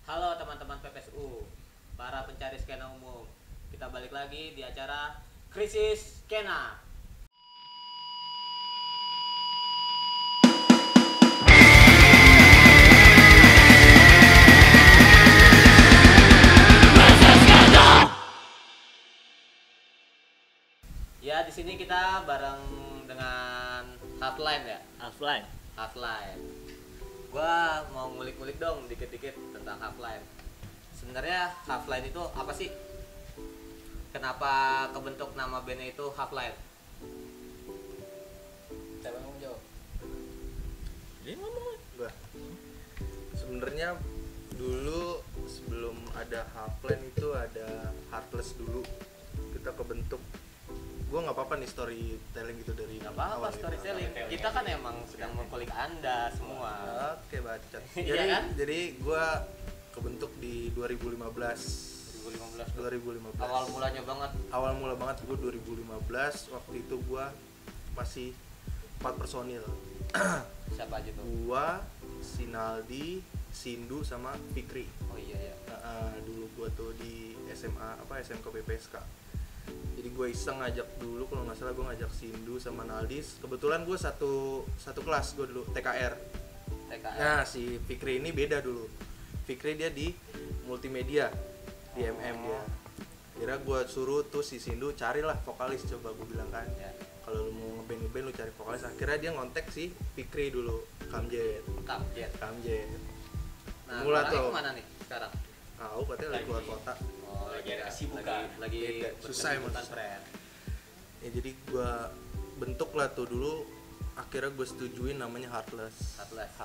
Halo teman-teman PPSU, para pencari skena umum. Kita balik lagi di acara Krisis Skena. Ya, di sini kita bareng dengan Half-Life ya. Half-Life. Half-Life. Gua mau ngulik-ngulik dong dikit-dikit tentang Half-Life. Sebenarnya Half-Life itu apa sih? Kenapa kebentuk nama bandnya itu Half-Life? Siapa yang mau jawab? Dia ngomong. Gua. Sebenarnya dulu sebelum ada Half-Life itu ada Heartless dulu. Kita kebentuk. Gue nggak apa-apa nih storytelling gitu dari Gak apa-apa awal storytelling. gitu. Kita kan emang sedang mengkulik Anda semua. Oke, bacot. Iya Jadi kan? jadi gue kebentuk di 2015. 2015. Awal mulanya banget. Awal mula banget gue 2015. Waktu itu gue masih 4 personil. Siapa aja tuh? Gua, Sinaldi, Sindu sama Fikri. Oh iya ya. Dulu gue tuh di SMA SMK PPSK. Jadi gue iseng ngajak dulu, kalau nggak salah gue ngajak Sindu sama Naldis. Kebetulan gue satu kelas gue dulu TKR. Nah si Fikri ini beda dulu. Fikri dia di multimedia di MM dia. Kira gue suruh tuh si Sindu carilah vokalis, coba gue bilang kan. Ya. Kalau lu mau ngeband lu cari vokalis. Akhirnya dia ngontek si Fikri dulu, Kamjet. Nah, Mulai orangnya tuh. kemana nih sekarang? Tahu katanya lagi keluar kota. Oh, Lagi ada kesibukan. Lagi Beda. Susah emang, berkesibukan, susah. friend. Ya jadi gue bentuk lah tuh dulu. Akhirnya gue setujuin namanya Heartless.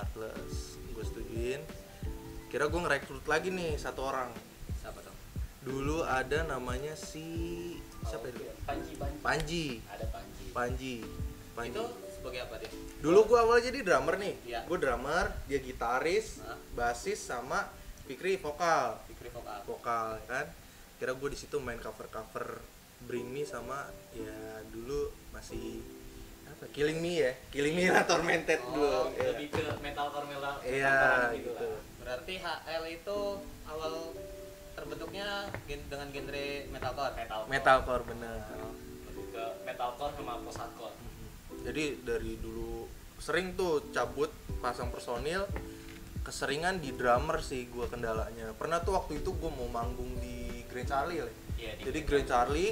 Gue setujuin. Kira gue ngerekrut lagi nih satu orang. Siapa tuh? Dulu ada namanya si siapa itu? Panji. Ada Panji. Panji. Itu sebagai apa dia? Dulu gue awalnya jadi drummer nih. Iya. Gue drummer, dia gitaris, Hah? basis sama Fikri vokal. Fikri vokal. Kan. Kira gue di situ main cover Bring Me sama ya dulu masih apa? Killing Me Tormented dulu. Ya. Lebih ke metalcore Iya gitu gitu. lah. Berarti HL itu awal terbentuknya dengan genre metalcore. Metalcore bener. Lebih ke metalcore sama post hardcore. Jadi dari dulu sering tuh cabut pasang personil, keseringan di drummer sih gue kendalanya. Pernah tuh waktu itu gue mau manggung di Grand Charlie. Iya, di Jadi Grand Grand Charlie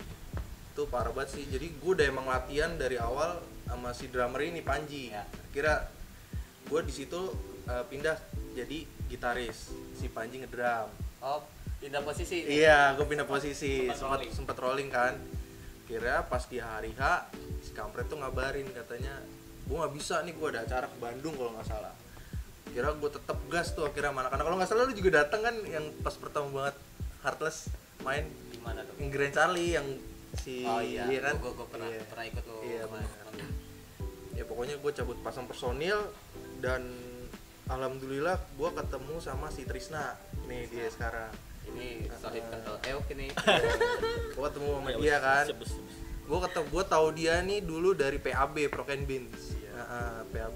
tuh parah banget sih. Jadi gue udah emang latihan dari awal sama si drummer ini Panji. Ya. Kira gue di situ pindah jadi gitaris, si Panji ngedrum. Oh, pindah posisi. Iya, gue pindah posisi, Sempat sempet rolling kan. Kira pas di hari H, si kampret tuh ngabarin katanya, gue nggak bisa nih, gue ada acara ke Bandung kalau nggak salah. Kira gue tetep gas tuh akhirnya mana, karena kalau nggak salah lu juga datang kan yang pas pertama banget Heartless main Di mana tuh? yang Grand Charlie yang si Oh iya, kan. gue pernah Iya. pernah ikut tuh. Iya, kemarin. benar. Ya pokoknya gue cabut pasang personil dan alhamdulillah gue ketemu sama si Trisna nih dia sekarang. Ini Sohib kental euk ini. Gue ketemu sama Ya, dia kan. sebes. Gue tahu dia nih dulu dari PAB Pro Can Beans. Iya. PAB.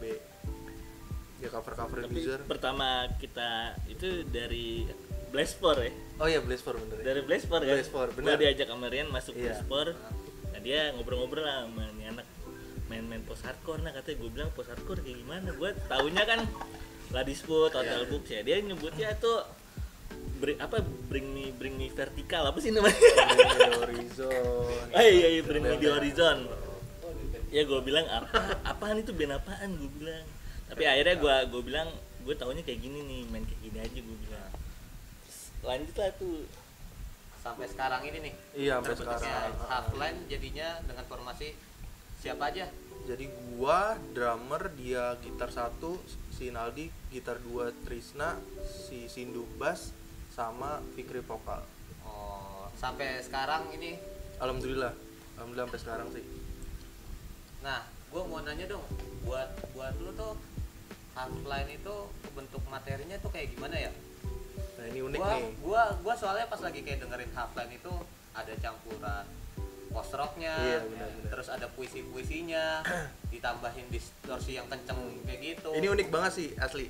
Dia cover Tapi user. pertama kita itu dari Blastfor ya. Oh iya Blastfor bener ya. Dari Blastfor kan. Blastfor, Gua benar. diajak sama Rian masuk Iya. Blastfor. Nah dia ngobrol-ngobrol lah sama nih anak main-main post hardcore. Nah katanya gue bilang post hardcore kayak gimana? Gue taunya kan Ladisput, Hotel Iya. Books ya. Dia nyebutnya tuh bring me vertikal apa sih namanya? Horizon. Iya bring me di horizon. Ya gue bilang apaan itu band apaan gue bilang. Tapi akhirnya gue bilang gue taunya kayak gini nih, main kayak gini aja gue bilang. Terus lanjut lah tuh. Sampai sekarang ini nih. Iya sampai Terbentuknya sekarang. Half-Life jadinya dengan formasi siapa aja? Jadi gua drummer, dia gitar 1, si Naldi gitar 2, Trisna, si Sindu bass sama Fikri vokal. Oh, sampai sekarang ini. Alhamdulillah sampai sekarang sih. Nah, gue mau nanya dong, buat lu tuh Half-Life itu bentuk materinya tuh kayak gimana ya? Nah ini unik nih. Gua soalnya pas lagi kayak dengerin Half-Life itu ada campuran post rocknya, Iya, benar-benar. terus ada puisi-puisinya, ditambahin distorsi yang kenceng kayak gitu. Ini unik banget sih asli.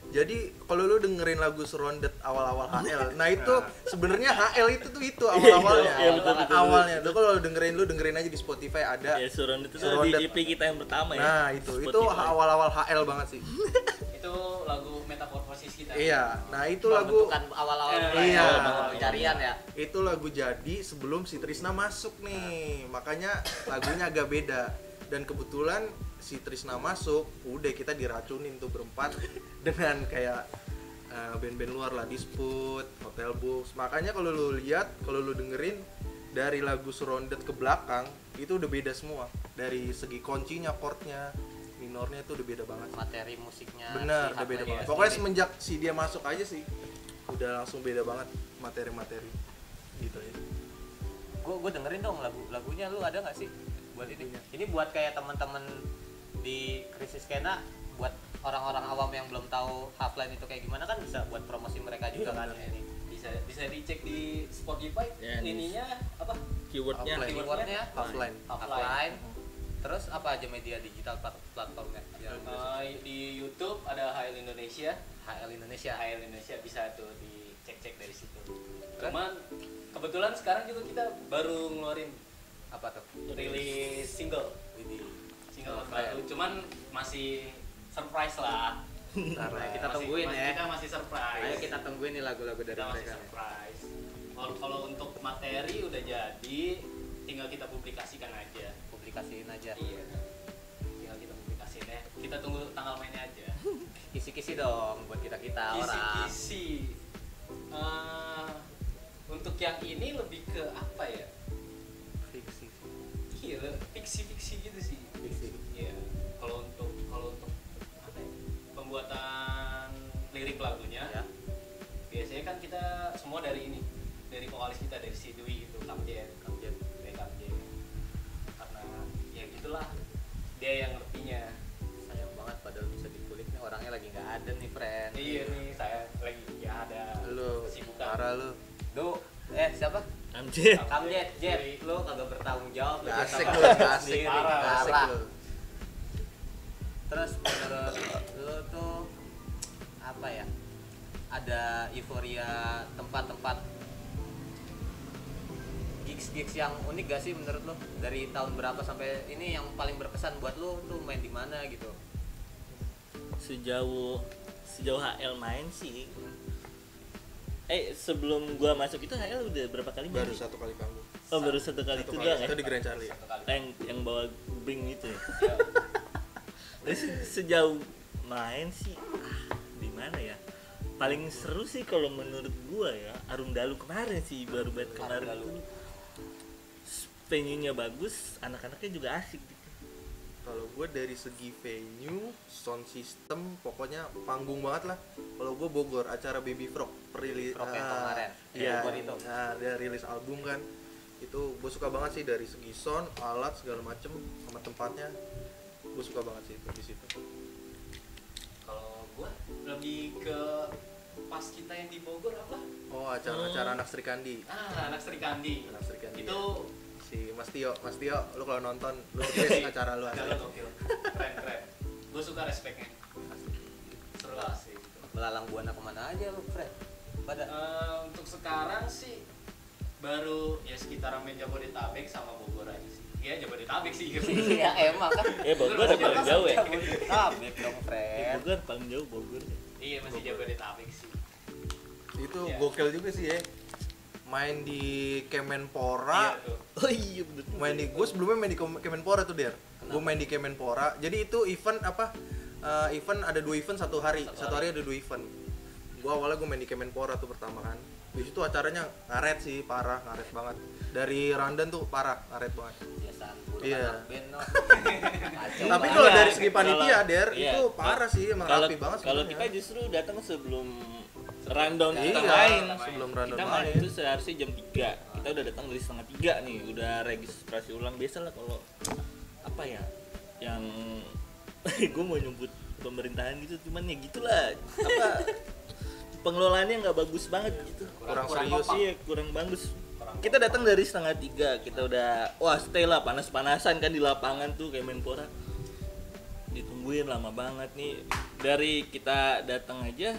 Jadi kalau lu dengerin lagu Surrounded awal-awal HL, nah itu sebenarnya HL itu awal-awalnya. Iya, betul. Awalnya. Lu kalau lu dengerin aja di Spotify ada. Ya Surrounded itu Surrounded. di EP kita yang pertama ya. Nah, itu Spotify. awal-awal HL banget sih. Itu lagu Metamorphosis kita. Iya. Nah, itu lagu Pembentukan awal-awal Iya. pencarian ya. itu lagu jadi sebelum si Trisna masuk nih. Makanya lagunya agak beda. Dan kebetulan si Trisna masuk, udah kita diracunin tuh berempat dengan kayak band-band luar lah, Dispute, Hotel Books. Makanya kalau lu lihat, kalau lu dengerin dari lagu Surrounded ke belakang itu udah beda semua. Dari segi kuncinya, chordnya, minornya itu udah beda banget. Materi musiknya. Bener, si udah beda Hardline banget. ya. Pokoknya semenjak si dia masuk aja sih, udah langsung beda banget materi-materi gitu ya. Gue dengerin dong lagunya, lu ada nggak sih buat ini buat kayak teman-teman di krisis skena, buat orang-orang awam yang belum tahu Half-Line itu kayak gimana, kan bisa buat promosi mereka juga kan ini. Bisa dicek di Spotify. Ya, ininya apa? Keywordnya Half-Line. Keywordnya Half-Line. Half-Line. Terus apa aja media digital platformnya? Di YouTube ada HL Indonesia. HL Indonesia. HL Indonesia bisa tuh dicek-cek dari situ. Cuman kebetulan sekarang juga kita baru ngeluarin Apa tuh? rilis single Keren. baru, cuman masih surprise lah. Nah, kita Masih- tungguin ya. Kita masih surprise. Ayo kita tungguin nih lagu-lagu dari Kita masih mereka. surprise. Kalau untuk materi udah jadi, tinggal kita publikasikan aja. Publikasiin aja. Iya. Tinggal kita publikasiin ya. Kita tunggu tanggal mainnya aja. Kisi-kisi dong buat kita orang. Kisi-kisi. Untuk yang ini lebih ke apa ya? Fiksi sih. Iya, fiksi-fiksi gitu sih. Fiksi. Iya. Kalau untuk apa ya? Pembuatan lirik lagunya, Ya. biasanya kan kita semua dari vokalis kita, dari si Dwi itu, Kamjen. Dari Kamjen. Karena ya gitulah, dia yang ngertinya. Sayang banget padahal bisa dikulik nih, orangnya lagi nggak ada nih, friend. Iya nih, saya lagi ya ada Lu kesibukan. parah lu. Siapa? Amjet. Jet, lu kagak bertanggung jawab. Gak asik sama lu, diri gak asik. sendiri. Parah. Gak asik Parah. lu. Terus menurut lu tuh apa ya? Ada euforia tempat-tempat gigs yang unik gak sih menurut lu? Dari tahun berapa sampai ini yang paling berkesan buat lu tuh main di mana gitu? Sejauh HL main sih. Sebelum gua masuk itu HL udah berapa kali main Baru sih? satu kali panggung. Oh, baru satu kali itu doang ya? Itu di Grand Charlie. Satu kali. Yang bawa bring itu ya. Terus sejauh main sih di mana ya? Paling seru sih kalau menurut gua ya Arum Dalu kemarin sih, baru banget kemarin Arum Dalu. itu. Venue-nya bagus, anak-anaknya juga asik gitu. Kalau gue dari segi venue, sound system, pokoknya panggung banget lah. Kalau gue Bogor, acara Baby Frog, Frog yang kemarin. Iya, Bogor itu. nah, dia rilis album kan. Itu gue suka banget sih dari segi sound, alat segala macem, sama tempatnya. Gue suka banget sih itu di situ. Kalau gua lebih ke pas kita yang di Bogor apa? Oh, acara Anak Sri Kandi. Anak Sri Kandi. Anak Sri Kandi. Itu Si Mas Tio, lu kalau nonton, lu tulis acara lu acara asli. gokil. Keren. Gue suka respectnya. Seru lah sih. Melalang buana kemana aja lu, Fred? Pada Untuk sekarang sih baru ya sekitaran Jabodetabek sama Bogor aja sih. Iya Jabodetabek sih. iya emang kan. Bogor udah paling jauh ya? Jabodetabek dong, Di Fred. Bogor paling jauh Bogor. Iya masih Jabodetabek sih. Itu Iya. gokil juga sih ya. Main di Kemenpora. Iya tuh. Oh iya bener. Main di gue sebelumnya main di Kemenpora tuh Der. Gue main di Kemenpora. Jadi itu event apa? Event ada 2 event satu hari. Satu hari ada 2 event. Gue awalnya gue main di Kemenpora tuh pertama kan. Di situ acaranya ngaret sih, parah, ngaret banget. Dari Randan tuh parah, ngaret banget. Biasaan bulu Iya. anak band no. Kacau Tapi banget. kalau Iya, dari segi panitia kalau- Der, iya. itu parah sih, emang rapi banget Kalau sebenarnya. kita justru datang sebelum rundown kita Iya, main. sebelum rundown Kita main. main itu seharusnya jam 3. Kita udah datang dari setengah 3 nih, udah registrasi ulang. Biasa lah kalau apa ya, yang gue mau nyebut pemerintahan gitu, cuman ya gitulah, apa pengelolaannya nggak bagus banget gitu, Kurang serius. iya, kurang bagus. Kita datang dari setengah 3, kita udah stay lah, panas-panasan kan di lapangan tuh kayak Menpora, ditungguin lama banget nih. dari kita datang aja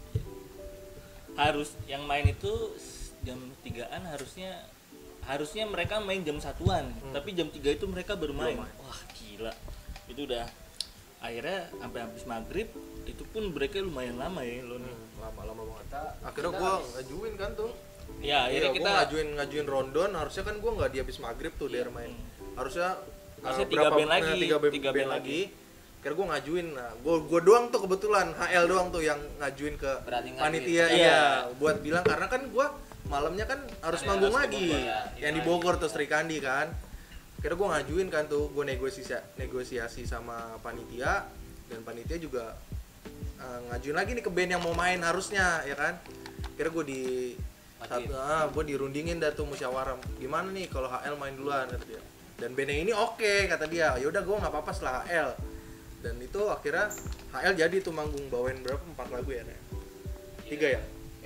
harus yang main itu jam 3-an harusnya mereka main jam 1-an, tapi jam 3 itu mereka bermain. Wah gila, itu udah akhirnya sampai habis maghrib itu pun breaknya lumayan lama ya lo nih. Lama banget. Akhirnya gue ngajuin kan tuh. Ya akhirnya Iya, kita ngajuin rondon, harusnya kan gue nggak di habis maghrib tuh dia main. Harusnya tiga band lagi, tiga band lagi. Akhirnya gue ngajuin, nah gue doang tuh kebetulan HL doang tuh yang ngajuin ke Berani panitia, ngajuin. iya buat bilang karena kan gue malamnya kan harus manggung harus lagi, ke Bogor, ya. yang di Bogor tuh Sri Kandi kan. Akhirnya gue ngajuin kan tuh, gue negosiasi sama panitia dan panitia juga ngajuin lagi nih ke band yang mau main harusnya ya kan. Akhirnya gue dirundingin dah tuh musyawarah gimana nih kalau HL main duluan kata dia. Dan band yang ini oke kata dia. Ya udah gue nggak apa-apa setelah HL. Dan itu akhirnya HL jadi tuh manggung bawain berapa 4 lagu ya? 3 ya?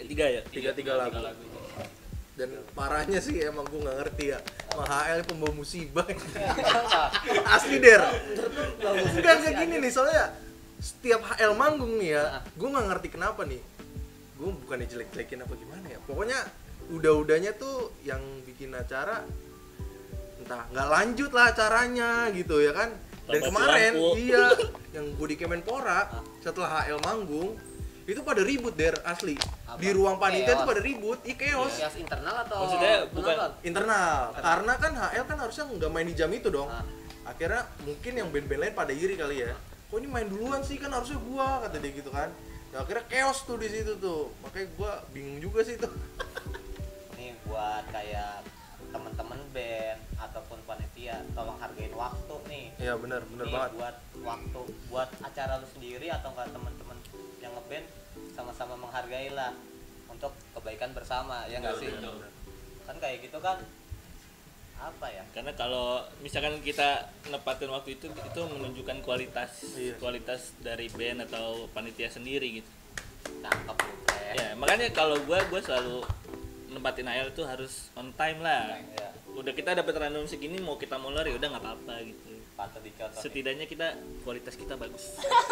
3 lagu. Dan parahnya sih emang gue nggak ngerti ya. Sama HL pembawa musibah. Asli der. Enggak kayak gini nih soalnya setiap HL manggung nih ya, gue nggak ngerti kenapa nih. Gue bukannya jelek-jelekin apa gimana ya. Pokoknya udah-udahnya tuh yang bikin acara entah nggak lanjut lah acaranya gitu ya kan. Dan Tambah kemarin lampu. iya yang gue di Kemenpora setelah HL manggung itu pada ribut der asli. Apa? Di ruang panitia Chaos. tuh pada ribut, chaos. Kios internal atau Maksudnya bukan penonton? Internal. Karena kan HL kan harusnya nggak main di jam itu dong. Ah. Akhirnya mungkin yang band-band lain pada iri kali ya. Kok ini main duluan sih kan harusnya gua kata dia gitu kan. Ya, akhirnya chaos tuh di situ tuh. Makanya gua bingung juga sih tuh. Nih buat kayak teman-teman band ataupun panitia tolong hargain waktu nih. Iya benar Nih, banget. buat waktu buat acara lu sendiri atau enggak teman-teman yang ngeband sama-sama menghargai lah untuk kebaikan bersama ya nggak sih? Betul. Kan kayak gitu kan apa ya? karena kalau misalkan kita nepatin waktu itu menunjukkan kualitas Iya. kualitas dari band atau panitia sendiri gitu. Cakep lu, Bre. Ya makanya kalau gue selalu nempatin AL itu harus on time lah. Ya, Udah kita dapat random segini mau kita molor ya udah nggak apa-apa gitu. patut dicontoh. Setidaknya kita kualitas kita bagus.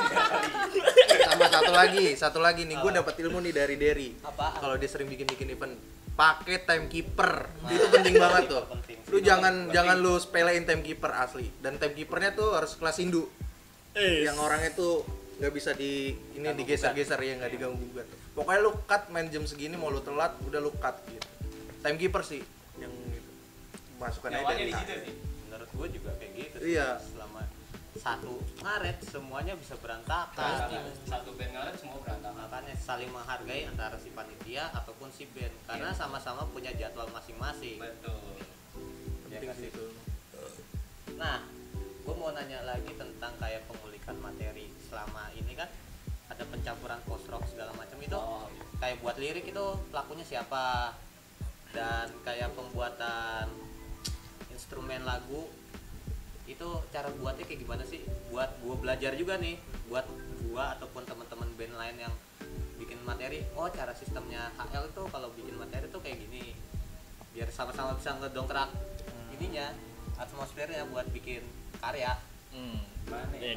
Sama satu lagi nih, gua dapat ilmu nih dari Derry. Apaan? Kalau dia sering bikin event, pakai timekeeper. Itu penting banget tuh. Penting. Lu jangan lu sepelein timekeeper asli. Dan timekeepernya tuh harus kelas Hindu. Yang orangnya tuh nggak bisa Ganggu digeser-geser ya nggak diganggu gugat. Pokoknya lu cut main jam segini mau lu telat udah lu cut gitu. Timekeeper sih yang gitu. Masukkan aja Nyawanya dari di situ sih. Menurut gue juga kayak gitu sih. Iya. Selama 1 Maret semuanya bisa berantakan. Pasti satu band ngaret semua berantakan. Makanya saling menghargai antara si panitia ataupun si band karena Iya. sama-sama punya jadwal masing-masing. Betul. Ya penting nggak sih sih? itu. Nah, gue mau nanya lagi tentang kayak pengulikan materi selama ini kan ada pencampuran post rock segala macam itu Oh, iya. kayak buat lirik itu pelakunya siapa dan kayak pembuatan instrumen lagu itu cara buatnya kayak gimana sih buat gua belajar juga nih buat gua ataupun teman-teman band lain yang bikin materi oh cara sistemnya HL itu kalau bikin materi tuh kayak gini biar sama-sama bisa ngedongkrak ininya atmosfernya buat bikin karya. Mana? Iya.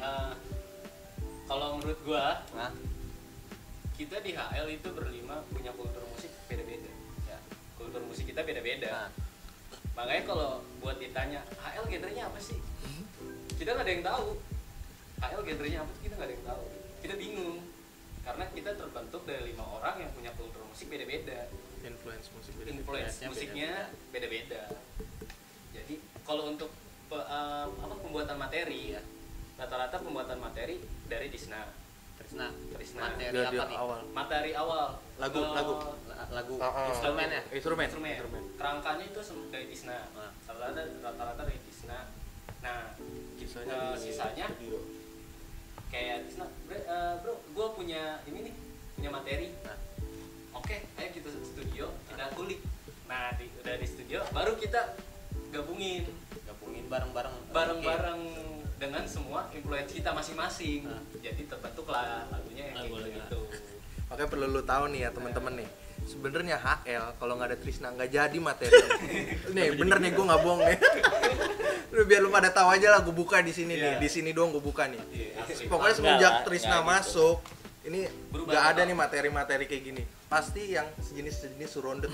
Kalau menurut gua, Nah, kita di HL itu berlima punya kultur musik beda-beda. ya. Kultur musik kita beda-beda. Nah, Makanya kalau buat ditanya HL genrenya apa sih? Kita nggak ada yang tahu. HL genrenya apa sih kita nggak ada yang tahu. Kita bingung karena kita terbentuk dari 5 orang yang punya kultur musik beda-beda. Influence musik beda. Influence Influence-nya musiknya beda-beda. Jadi kalau untuk pembuatan materi ya, rata-rata pembuatan materi dari Disna. Trisna, Trisna. materi Dia apa nih? awal. Materi awal Lagu. Lagu Ah, instrumennya. Instrumen. Kerangkanya itu dari Disna. Ah. Rata-rata dari Disna. Nah, Sisanya di sisanya studio. kayak Disna, bro, gue punya ini nih, punya materi. Nah. Oke, ayo kita studio, kita kulik. Nah, udah di studio, baru kita gabungin bareng-bareng dengan semua influence kita masing-masing. Nah. Jadi terbentuklah lagunya yang kayak Lagu-lagu. gitu. Makanya perlu lu tahu nih ya teman-teman nih. sebenarnya HL kalau nggak ada Trisna nggak jadi materi. Nih bener nih gue nggak bohong nih. Udah biar lu pada tahu aja lah, gue buka di sini nih, di sini doang gue buka nih. Pokoknya semenjak Trisna masuk, ini Berubah nggak ada total. nih materi-materi kayak gini. Pasti yang sejenis surondet.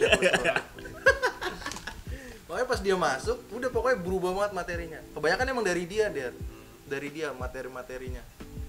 Pokoknya pas dia masuk, udah pokoknya berubah banget materinya. Kebanyakan emang dari dia, dari dia materi-materinya.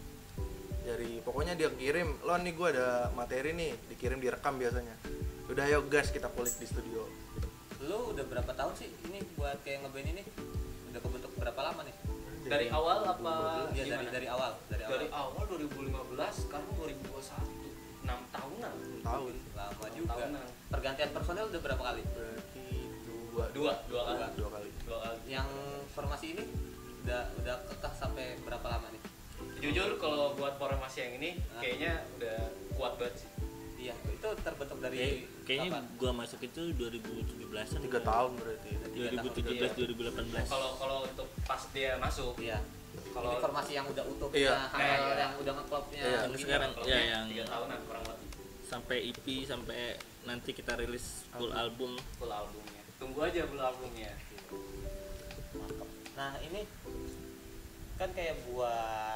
Dari pokoknya dia kirim, lo nih gue ada materi nih, dikirim direkam biasanya. Udah ayo gas kita kulik di studio. Lu udah berapa tahun sih ini buat kayak ngeband ini? Udah kebentuk berapa lama nih? Dari awal apa Iya gimana? dari awal, Dari awal 2015, sekarang 2021. 6 tahunan. Tahun. Lama 6 juga. tahunan. Pergantian personel udah berapa kali? Berarti Dua kali. dua kali. Yang formasi ini udah kekeh sampai berapa lama nih? Jujur kalau buat formasi yang ini kayaknya udah kuat banget sih. Iya, itu terbentuk dari Kayaknya kapan? gua masuk itu 2017-an. 3 tahun berarti. 2017 2018. Kalau untuk pas dia masuk, Iya. Kalau- Ini formasi yang udah utuh, Iya. HL Iya. yang udah ngeklopnya. Iya. Ini sekarang ya yang 3 tahunan kurang lebih sampai EP sampai nanti kita rilis full album. full albumnya. Tunggu aja full albumnya. Mantap. Nah ini kan kayak buat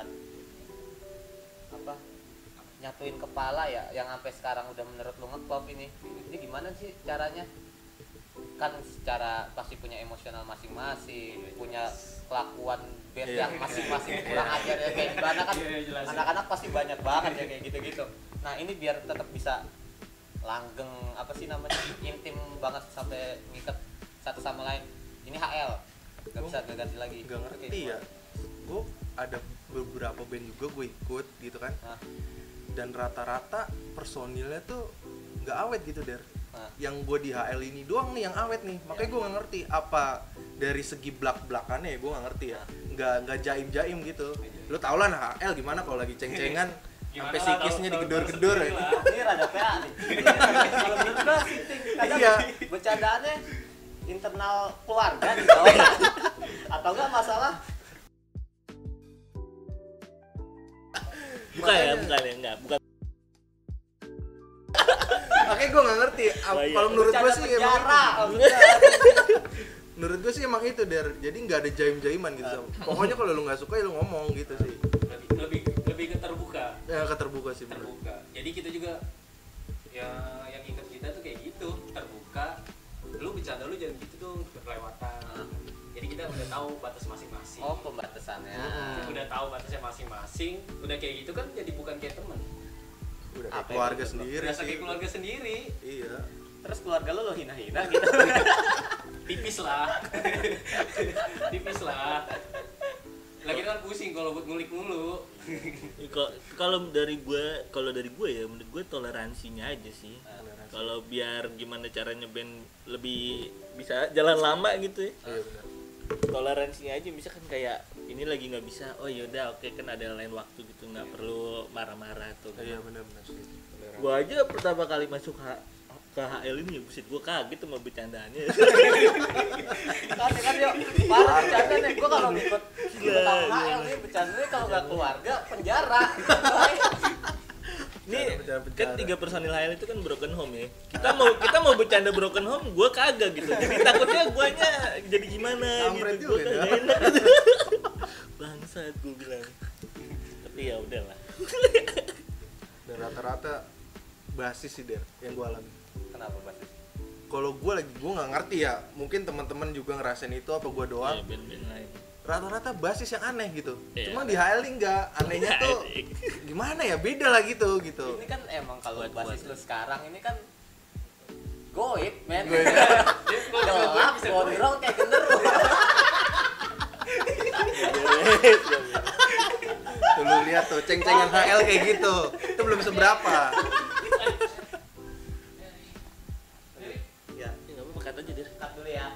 apa nyatuin kepala ya yang sampai sekarang udah menurut lu ngeklop ini gimana sih caranya? Kan secara pasti punya emosional masing-masing, punya kelakuan band Iya. yang masing-masing kurang ajar ya kayak gimana kan. Iya, jelas. Anak-anak pasti banyak banget ya kayak gitu-gitu. Nah ini biar tetap bisa langgeng apa sih namanya intim banget sampai ngikat satu sama lain. Ini HL nggak bisa ganti lagi. Gak ngerti ya. Gue ada beberapa band juga gue ikut gitu kan. Nah, Dan rata-rata personilnya tuh nggak awet gitu der. nah. Yang gue di HL ini doang nih yang awet nih. Makanya gue nggak ngerti apa dari segi belak-belakannya ya gue nggak ngerti ya. Nggak jaim-jaim gitu. Lu tau lah nah, HL gimana kalau lagi ceng-cengan sampai Gimana lah, sikisnya tahu- digedor-gedor tahu ya. sendiri lah. Ini rada PA nih. Kalau menurut gua sih kadang Iya. bercandaannya internal keluarga di bawah. Atau enggak masalah Bukan ya, Makanya- bukan. Makanya gue nggak ngerti. Oh, iya. Kalau menurut gue bercanda sih penjara. emang menurut gue sih emang itu der. Jadi nggak ada jaim-jaiman gitu. Pokoknya kalau lu nggak suka ya lu ngomong gitu sih. Lebih ke terbuka. Ya keterbuka sih bener. Terbuka. Jadi kita juga ya yang ikat kita tuh kayak gitu, terbuka. Lu bercanda lu jangan gitu dong, kelewatan. Jadi kita udah tahu batas masing-masing. Oh, pembatasannya. Udah tahu batasnya masing-masing. Udah kayak gitu kan jadi bukan kayak temen. Udah Apa kayak keluarga yang sendiri Berasa sih. kayak keluarga sendiri. Iya. Terus keluarga lu hina-hina gitu. Tipis lah. Tipis lah. Lagi kan pusing kalau buat ngulik mulu. Kalau dari gue ya menurut gue toleransinya aja sih. Kalau biar gimana caranya band lebih bisa jalan lama gitu ya. Iya benar. Toleransinya aja misalkan kayak ini lagi nggak bisa, oh yaudah oke kan ada lain waktu gitu, nggak perlu marah-marah tuh. Iya benar-benar sih. Gue aja pertama kali masuk ke HL ini ya buset gue kaget sama bercandaannya. Kan yuk, parah bercanda nih. Gua kalau ikut tahu HL nih bercandanya kalau nggak keluarga penjara. Ini Bercanda-bercanda. kan 3 personil HL itu kan broken home ya. Kita mau bercanda broken home, gue kagak gitu. Jadi takutnya guanya jadi gimana Kampret gitu. juga Gue ya. kagak enak. Bangsat gue bilang. Tapi ya udahlah. Dan rata-rata basis sih der yang gue alami. Kenapa, Bas? Kalau gue nggak ngerti ya. Mungkin teman-teman juga ngerasain itu apa gue doang. Ya, band-band lain. Rata-rata basis yang aneh gitu. Iya. Cuma di HL ini enggak. Anehnya tuh gimana ya? Beda lah gitu. Ini kan emang kalau Kuat, basis kuat. lu sekarang ini kan goib, men. Goib. Gelap, gondrong kayak genderuwo. Tuh lu lihat tuh ceng-cengan HL kayak gitu. Itu belum seberapa. Ya, Ya nggak apa-apa, kata aja deh. cut dulu ya.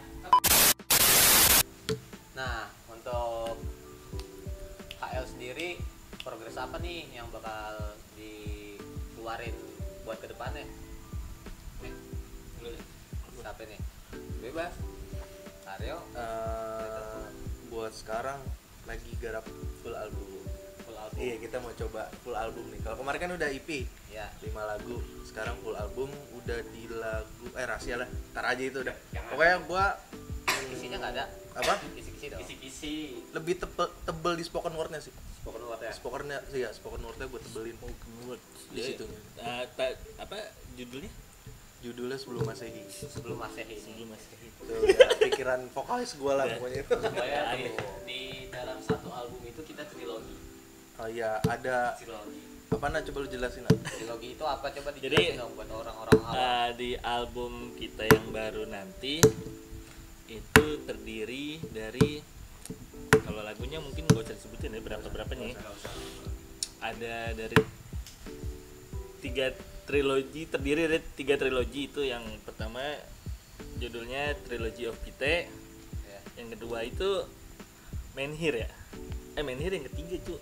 Nah, untuk HL sendiri progres apa nih yang bakal dikeluarin buat kedepannya? Nih, siapa nih? Bebas. Aryo, Buat sekarang lagi garap full album. full album. album. Iya, kita mau coba full album nih. Kalau kemarin kan udah EP, Ya. 5 lagu. Sekarang full album udah di lagu rahasia lah. Ntar aja itu udah. Jangan. Pokoknya gua Isinya nggak ada. apa? Kisi-kisi dong. Kisi-kisi. Lebih tebel di spoken wordnya sih. Spoken word ya. Spokennya sih ya, spoken wordnya gue tebelin di situnya. Apa judulnya? Judulnya Sebelum Masehi. Sebelum Masehi ini. Sebelum Masehi. Itu udah pikiran vokalis gue lah Udah. pokoknya itu. Supaya Aneh. di dalam satu album itu kita trilogi. Oh iya, ada Trilogi. apa nah, coba lu jelasin ah. Trilogi itu apa, coba Jadi, dijelasin dong buat orang-orang awam. Di album kita yang baru nanti itu terdiri dari, kalau lagunya mungkin gak usah disebutin ya berapa-berapanya ya. Ada dari 3 trilogi, terdiri dari 3 trilogi. Itu yang pertama judulnya Trilogy of Pite, Ya. yang kedua itu Menhir ya, Menhir yang ketiga cu.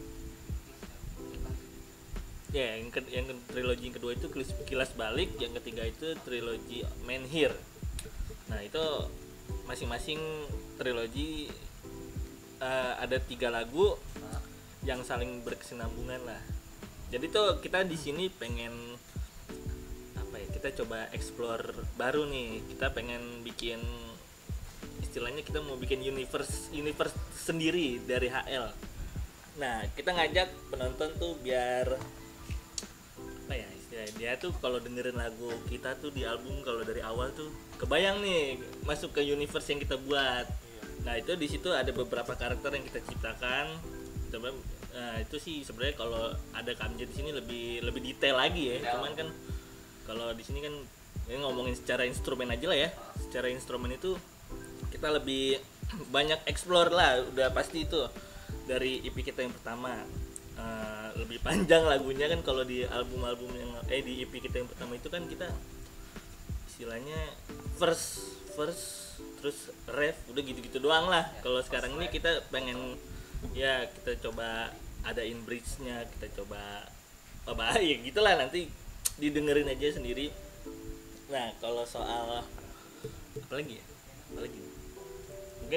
Ya, yang trilogi yang kedua itu Kilas Balik, yang ketiga itu trilogi Menhir. Nah itu masing-masing trilogi ada 3 lagu yang saling berkesinambungan lah. Jadi tuh kita di sini pengen apa ya? Kita coba explore baru nih. Kita pengen bikin, istilahnya kita mau bikin universe sendiri dari HL. Nah kita ngajak penonton tuh biar apa ya istilahnya, dia tuh kalau dengerin lagu kita tuh di album, kalau dari awal tuh kebayang nih masuk ke universe yang kita buat. Nah itu di situ ada beberapa karakter yang kita ciptakan. Nah itu sih sebenarnya kalau ada Kamja di sini lebih detail lagi ya. Cuman kan kalau di sini kan ini ngomongin secara instrumen aja lah ya. Secara instrumen itu kita lebih banyak explore lah, udah pasti itu dari EP kita yang pertama. Lebih panjang lagunya kan, kalau di album-album yang di EP kita yang pertama itu kan kita istilahnya verse terus ref udah gitu-gitu doang lah. Kalau sekarang ini kita pengen ya kita coba adain bridge-nya, kita coba apa ya gitulah, nanti didengerin aja sendiri. Nah kalau soal apa lagi mungkin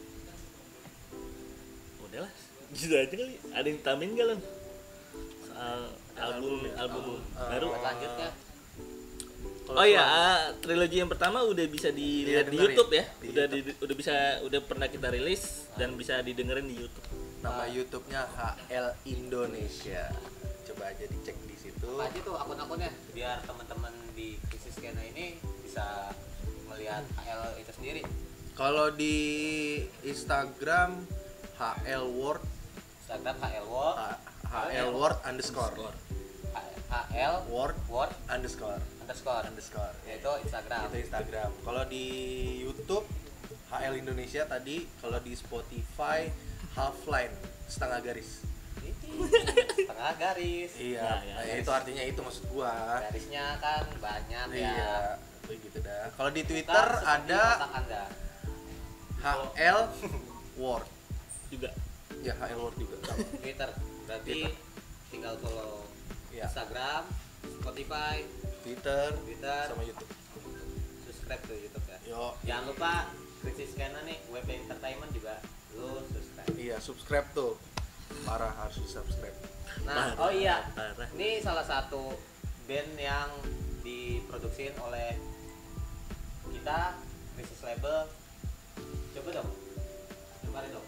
udahlah gitu aja kali. Ada yang tambahin gak lo soal album baru? Lanjutnya. Kalau Oh iya, trilogi yang pertama udah bisa dilihat di dengerin. YouTube ya. Di Udah pernah kita rilis dan bisa didengerin di YouTube. nama YouTube-nya HL Indonesia. Coba aja dicek di situ. Apa aja tuh akun-akunnya biar teman-teman di Krisis Skena ini bisa melihat HL itu sendiri. Kalau di Instagram HL World Instagram HL World, HL World underscore HL World World underscore underscore itu Instagram. itu Instagram. Kalau di YouTube HL Indonesia tadi. Kalau di Spotify Halfline setengah garis. Tengah garis. Iya, Ya, nah, itu artinya itu maksud gua. Garisnya kan banyak ya. Iya, begitu dah. Kalau di Bukan Twitter seperti ada otak Anda. HL World. Juga. Ya, HL World juga. sama. Twitter berarti Twitter. tinggal follow Iya. Instagram, Spotify, Twitter Twitter, sama YouTube. subscribe tuh YouTube ya. Yo, Jangan lupa Krisis Skena nih, web entertainment juga lu subscribe. iya subscribe tuh. Parah harus di subscribe. Nah, Parah, oh iya, parah. ini salah satu band yang diproduksiin oleh kita, Krisis Label. Coba dong, cobain dong.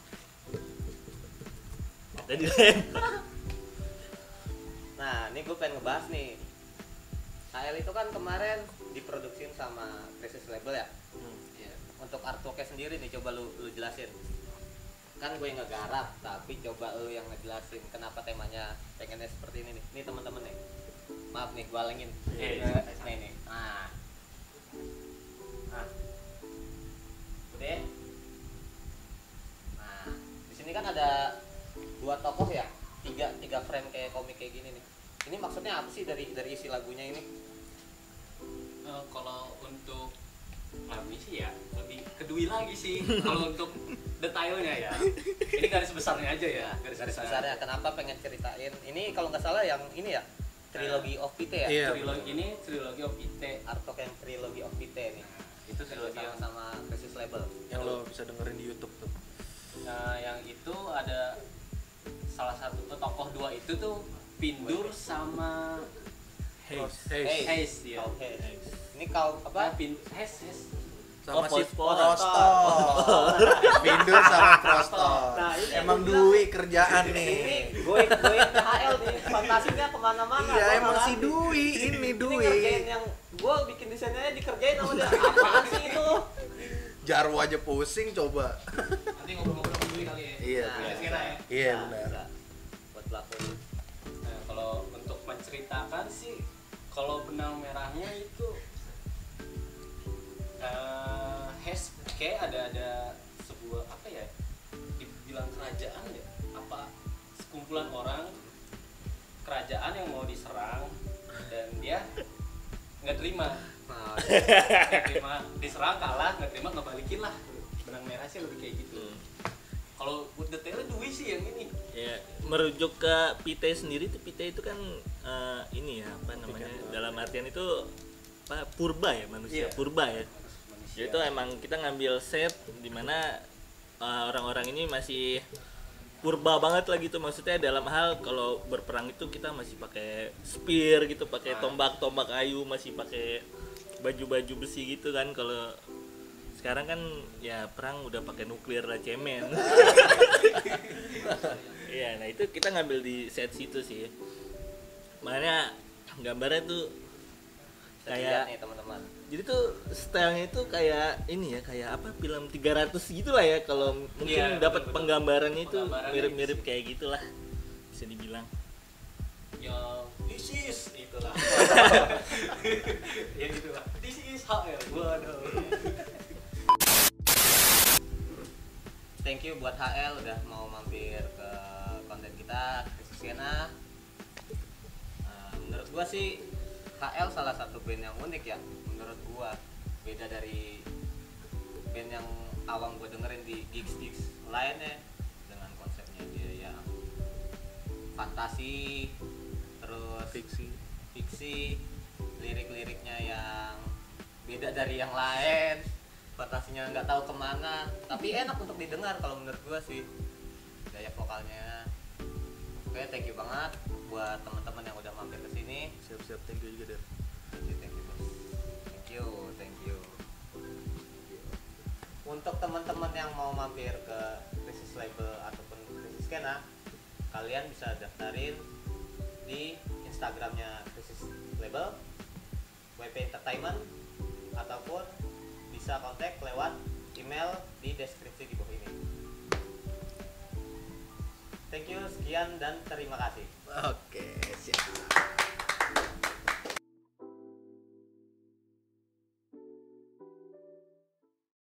Tadi Nah, ini gue pengen ngebahas nih. HL itu kan kemarin diproduksiin sama Krisis Label ya. Ya, untuk artworknya sendiri nih, coba lu jelasin. Kan gue yang ngegarap, tapi coba lu yang ngejelasin kenapa temanya pengennya seperti ini nih. Nih teman-teman nih. Maaf nih, gue alengin. Nih. Nah. Udah. Nah, di sini kan ada 2 tokoh ya. Tiga frame kayak komik kayak gini nih. Ini maksudnya apa sih dari isi lagunya ini? Kalau untuk kami sih ya lebih kedui lagi sih. Kalau untuk detailnya ya, ini garis besarnya aja ya. Garis besarnya kenapa pengen ceritain? Ini kalau nggak salah yang ini ya, Trilogy of Pite ya. Iya. Ini trilogi of Pite. Artwork yang Trilogy of Pite nih. Itu trilogi yang sama Krisis Label. Yang lo bisa dengerin di YouTube tuh. yang itu ada salah satu tokoh dua itu tuh Pindur sama Hayes. Hayes ya. Oke. Ini kau apa? Hayes. Sama si Prostor. Prostor. Pindur sama Prostor. Nah, ini Emang gua bilang, Dwi kerjaan Ini nih. gue HL nih, fantasinya kemana-mana. Iya Gua emang nggak si ngerti. Dwi, ini Ini Dwi. ngerjain yang gue bikin desainnya dikerjain sama dia. Apaan sih itu? Jarwo aja pusing coba. Nanti ngobrol-ngobrol dulu kali ya. Iya. Nah, Bisa kira ya. Iya Nah, benar. bisa. Buat pelaku. Nah, kalau untuk menceritakan sih, kalau benang merahnya itu Hayes kayak ada sebuah apa ya? Dibilang kerajaan ya? Apa sekumpulan orang kerajaan yang mau diserang dan dia nggak terima. Nah, Nggak terima diserang kalah, nggak terima ngebalikin lah. Benang merah sih lebih kayak gitu. Kalau buat detailnya Dwi sih yang ini. Ya, merujuk ke Pite sendiri tuh, Pite itu kan ini ya apa namanya, dalam artian itu apa, purba ya, manusia Iya. purba ya. Manusia. Jadi itu emang kita ngambil set di mana orang-orang ini masih purba banget lah gitu, maksudnya dalam hal kalau berperang itu kita masih pakai spear gitu, pakai tombak kayu, masih pakai baju-baju besi gitu kan. Kalau sekarang kan ya perang udah pakai nuklir lah, cemen. Iya, nah itu kita ngambil di set situ sih. Makanya gambarnya tuh lihat kayak nih teman-teman. jadi tuh stylenya itu kayak ini ya, kayak apa, film 300 gitu lah ya, kalau mungkin Iya, dapat betul-betul. penggambarannya itu Penggambarannya mirip-mirip gitu. kayak gitulah bisa dibilang. Yang this is itulah. Ya gitulah. This is HL. Waduh. Thank you buat HL udah mau mampir ke konten kita Krisis Skena. Menurut gua sih HL salah satu band yang unik ya. Menurut gua beda dari band yang awam gua dengerin di gigs lainnya, dengan konsepnya dia yang fantasi, terus fiksi, lirik-liriknya yang beda dari yang lain, fantasinya nggak tahu kemana, tapi enak untuk didengar kalau menurut gua sih, gaya vokalnya. Oke, thank you banget buat teman-teman yang udah mampir ke sini. Siap-siap, thank you juga Der. Thank you bos. Thank you. Untuk teman-teman yang mau mampir ke Krisis Label ataupun Krisis Skena, kalian bisa daftarin di Instagramnya Krisis Label, WP Entertainment, ataupun bisa kontak lewat email di deskripsi di bawah ini. Thank you, sekian dan terima kasih. Oke, siap.